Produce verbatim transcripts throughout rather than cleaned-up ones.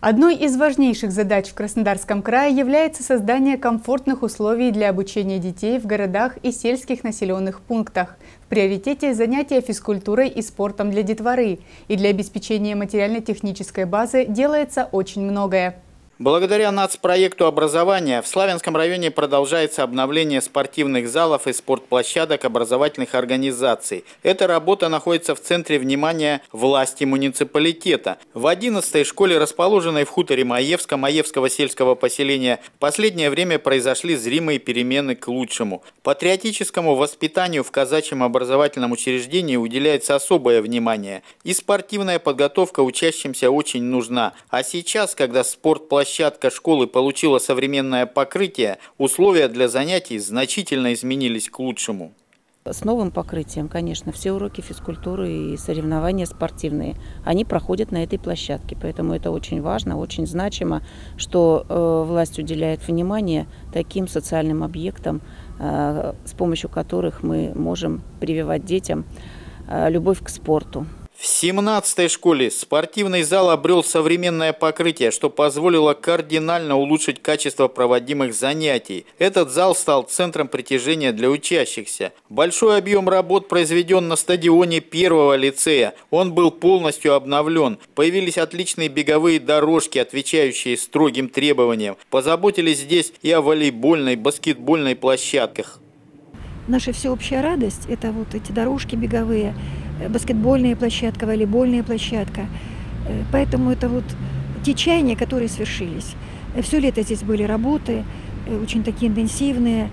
Одной из важнейших задач в Краснодарском крае является создание комфортных условий для обучения детей в городах и сельских населенных пунктах. В приоритете занятия физкультурой и спортом для детворы. И для обеспечения материально-технической базы делается очень многое. Благодаря нацпроекту образования в Славянском районе продолжается обновление спортивных залов и спортплощадок образовательных организаций. Эта работа находится в центре внимания власти муниципалитета. В одиннадцатой школе, расположенной в хуторе Маевском, Маевского сельского поселения, в последнее время произошли зримые перемены к лучшему. Патриотическому воспитанию в казачьем образовательном учреждении уделяется особое внимание. И спортивная подготовка учащимся очень нужна. А сейчас, когда спортплощадка Площадка школы получила современное покрытие, условия для занятий значительно изменились к лучшему. С новым покрытием, конечно, все уроки физкультуры и соревнования спортивные, они проходят на этой площадке. Поэтому это очень важно, очень значимо, что э, власть уделяет внимание таким социальным объектам, э, с помощью которых мы можем прививать детям э, любовь к спорту. В семнадцатой школе спортивный зал обрел современное покрытие, что позволило кардинально улучшить качество проводимых занятий. Этот зал стал центром притяжения для учащихся. Большой объем работ произведен на стадионе первого лицея. Он был полностью обновлен. Появились отличные беговые дорожки, отвечающие строгим требованиям. Позаботились здесь и о волейбольной, баскетбольной площадках. Наша всеобщая радость – это вот эти дорожки беговые, баскетбольная площадка, волейбольная площадка. Поэтому это вот те чаяния, которые свершились. Все лето здесь были работы, очень такие интенсивные,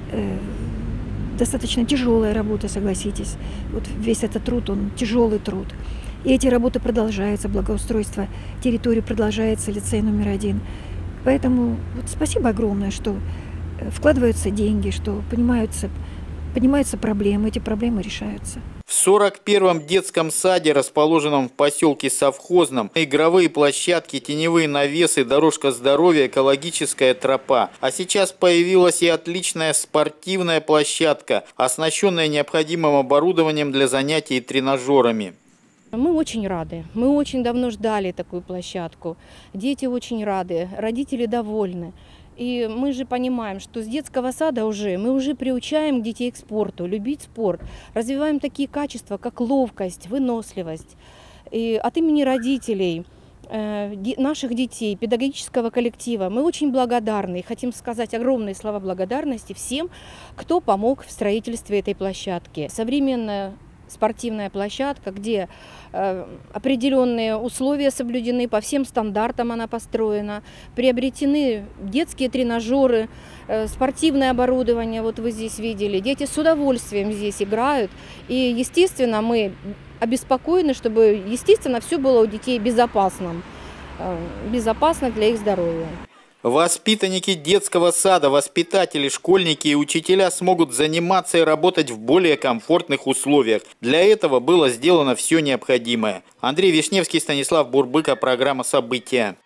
достаточно тяжелая работа, согласитесь. Вот весь этот труд, он тяжелый труд. И эти работы продолжаются, благоустройство территории продолжается, лицей номер один. Поэтому вот спасибо огромное, что вкладываются деньги, что понимаются, понимаются проблемы, эти проблемы решаются. В сорок первом детском саде, расположенном в поселке Совхозном, игровые площадки, теневые навесы, дорожка здоровья, экологическая тропа. А сейчас появилась и отличная спортивная площадка, оснащенная необходимым оборудованием для занятий и тренажерами. Мы очень рады. Мы очень давно ждали такую площадку. Дети очень рады, родители довольны. И мы же понимаем, что с детского сада уже мы уже приучаем детей к спорту, любить спорт, развиваем такие качества, как ловкость, выносливость. И от имени родителей, э, наших детей, педагогического коллектива мы очень благодарны и хотим сказать огромные слова благодарности всем, кто помог в строительстве этой площадки. Современная спортивная площадка, где э, определенные условия соблюдены, по всем стандартам она построена, приобретены детские тренажеры, э, спортивное оборудование, вот вы здесь видели, дети с удовольствием здесь играют, и естественно мы обеспокоены, чтобы естественно все было у детей безопасным, э, безопасно для их здоровья. Воспитанники детского сада, воспитатели, школьники и учителя смогут заниматься и работать в более комфортных условиях. Для этого было сделано все необходимое. Андрей Вишневский, Станислав Бурбыка, программа «События».